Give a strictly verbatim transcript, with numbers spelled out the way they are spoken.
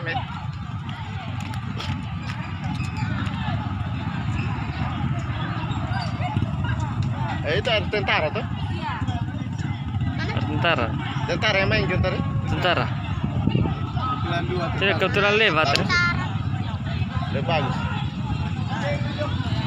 rame. Eh, itu ada tentara tuh? Tentara. Tentara yang main tentara? Tentara. Tidak kebetulan lewat. Lebih bagus.